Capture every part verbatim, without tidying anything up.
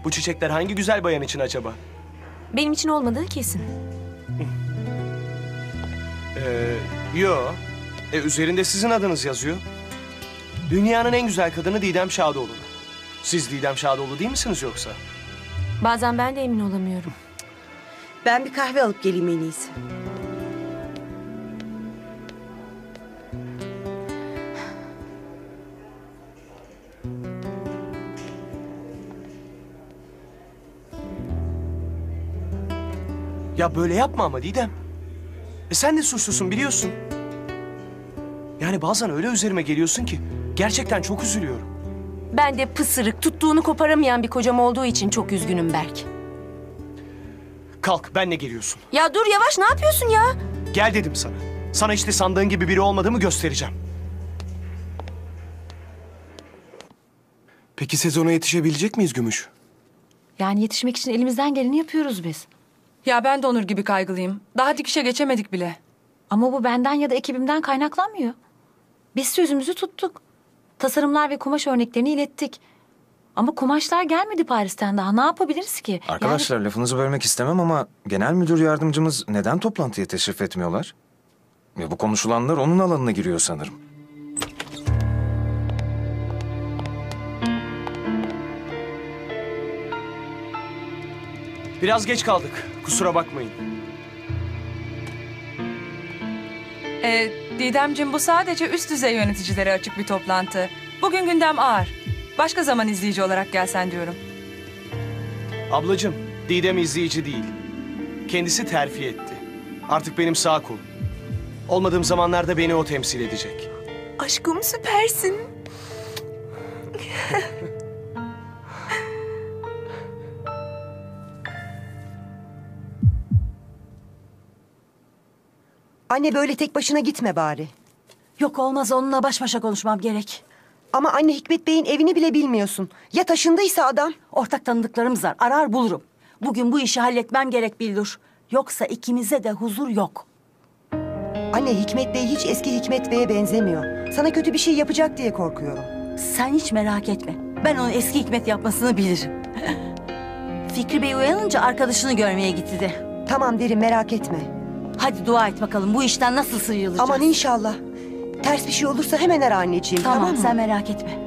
Bu çiçekler hangi güzel bayan için acaba? Benim için olmadığı kesin. Ee, yo. E, üzerinde sizin adınız yazıyor. Dünyanın en güzel kadını Didem Şadoğlu. Siz Didem Şadoğlu değil misiniz yoksa? Bazen ben de emin olamıyorum. Ben bir kahve alıp geleyim en iyisi. Ya böyle yapma ama Didem. E sen de suçlusun biliyorsun. Yani bazen öyle üzerime geliyorsun ki gerçekten çok üzülüyorum. Ben de pısırık, tuttuğunu koparamayan bir kocam olduğu için çok üzgünüm Berk. Kalk, benle geliyorsun. Ya dur yavaş, ne yapıyorsun ya? Gel dedim sana. Sana işte sandığın gibi biri olmadığımı göstereceğim. Peki sezona yetişebilecek miyiz Gümüş? Yani yetişmek için elimizden geleni yapıyoruz biz. Ya ben de Onur gibi kaygılıyım. Daha dikişe geçemedik bile. Ama bu benden ya da ekibimden kaynaklanmıyor. Biz sözümüzü tuttuk. Tasarımlar ve kumaş örneklerini ilettik. Ama kumaşlar gelmedi Paris'ten daha. Ne yapabiliriz ki? Arkadaşlar yani... lafınızı bölmek istemem ama genel müdür yardımcımız neden toplantıya teşrif etmiyorlar? Ve bu konuşulanlar onun alanına giriyor sanırım. Biraz geç kaldık. Kusura bakmayın. Ee, Didemciğim, bu sadece üst düzey yöneticilere açık bir toplantı. Bugün gündem ağır. Başka zaman izleyici olarak gelsen diyorum. Ablacığım, Didem izleyici değil. Kendisi terfi etti. Artık benim sağ kolum. Olmadığım zamanlarda beni o temsil edecek. Aşkım süpersin. Anne böyle tek başına gitme bari. Yok olmaz, onunla baş başa konuşmam gerek. Ama anne, Hikmet Bey'in evini bile bilmiyorsun. Ya taşındıysa adam? Ortak tanıdıklarımız var, arar bulurum. Bugün bu işi halletmem gerek Bildur. Yoksa ikimize de huzur yok. Anne, Hikmet Bey hiç eski Hikmet Bey'e benzemiyor. Sana kötü bir şey yapacak diye korkuyorum. Sen hiç merak etme. Ben onun eski Hikmet yapmasını bilirim. Fikri Bey uyanınca arkadaşını görmeye gitti de. Tamam derim, merak etme. Hadi dua et bakalım, bu işten nasıl sıyrılacağız? Aman inşallah. Ters bir şey olursa hemen ara anneciğim, tamam, tamam mı? Sen merak etme.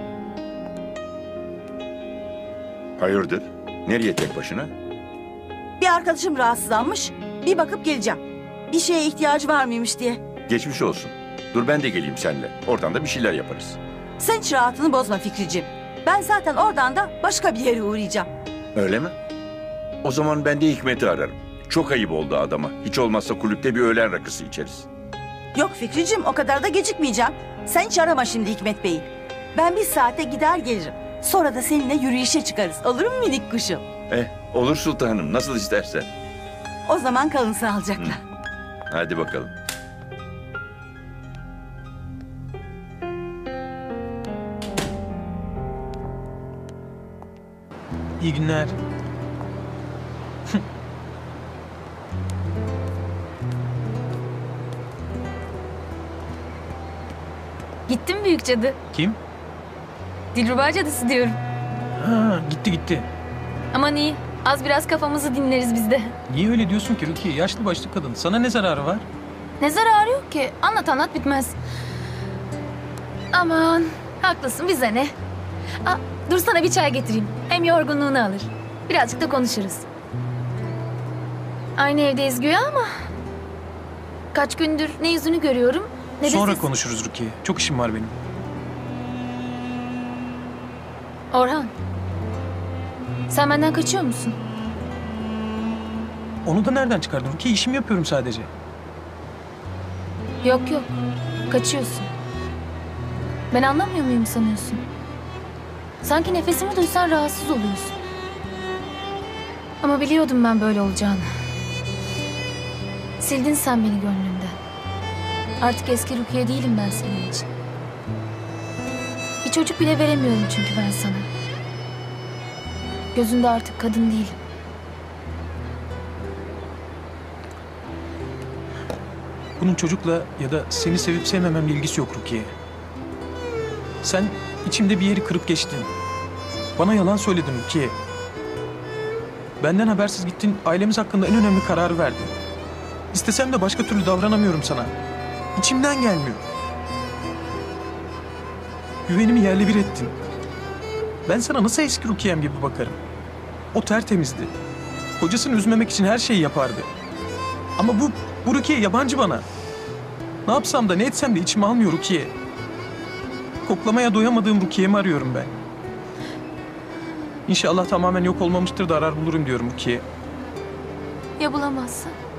Hayırdır? Nereye tek başına? Bir arkadaşım rahatsızlanmış. Bir bakıp geleceğim. Bir şeye ihtiyacı var mıymış diye. Geçmiş olsun. Dur ben de geleyim seninle. Oradan da bir şeyler yaparız. Sen hiç rahatını bozma Fikriciğim. Ben zaten oradan da başka bir yere uğrayacağım. Öyle mi? O zaman ben de Hikmet'i ararım. Çok ayıp oldu adama. Hiç olmazsa kulüpte bir öğlen rakısı içeriz. Yok Fikriciğim, o kadar da gecikmeyeceğim. Sen hiç arama şimdi Hikmet Bey'i. Ben bir saate gider gelirim. Sonra da seninle yürüyüşe çıkarız. Olur mu minik kuşum? Eh, olur sultanım. Nasıl istersen. O zaman kalın sağlıcakla. Hadi bakalım. İyi günler. Gitti mi büyük cadı? Kim? Dilruba cadısı diyorum. Ha, gitti gitti. Aman iyi. Az biraz kafamızı dinleriz biz de. Niye öyle diyorsun ki Rukiye? Yaşlı başlı kadın. Sana ne zararı var? Ne zararı yok ki? Anlat anlat bitmez. Aman haklısın, bize ne? Aa, dur sana bir çay getireyim. Hem yorgunluğunu alır. Birazcık da konuşuruz. Aynı evdeyiz güya ama... Kaç gündür ne yüzünü görüyorum ne de Sonra sesini. konuşuruz Rukiye. Çok işim var benim. Orhan. Sen benden kaçıyor musun? Onu da nereden çıkardın Rukiye? İşimi yapıyorum sadece. Yok yok. Kaçıyorsun. Ben anlamıyor muyum sanıyorsun? Sanki nefesimi duysan rahatsız oluyorsun. Ama biliyordum ben böyle olacağını. Sildin sen beni gönlümden. Artık eski Rukiye değilim ben senin için. Bir çocuk bile veremiyorum çünkü ben sana. Gözünde artık kadın değilim. Bunun çocukla ya da seni sevip sevmememle ilgisi yok Rukiye. Sen içimde bir yeri kırıp geçtin. Bana yalan söyledin Rukiye. Benden habersiz gittin, ailemiz hakkında en önemli kararı verdin. İstesem de başka türlü davranamıyorum sana. İçimden gelmiyor. Güvenimi yerle bir ettin. Ben sana nasıl eski Rukiye'm gibi bakarım? O tertemizdi. Kocasını üzmemek için her şeyi yapardı. Ama bu, bu Rukiye yabancı bana. Ne yapsam da ne etsem de içime almıyor Rukiye. Koklamaya doyamadığım Rukiye'mi arıyorum ben. İnşallah tamamen yok olmamıştır da arar bulurum diyorum Rukiye. Ya bulamazsan?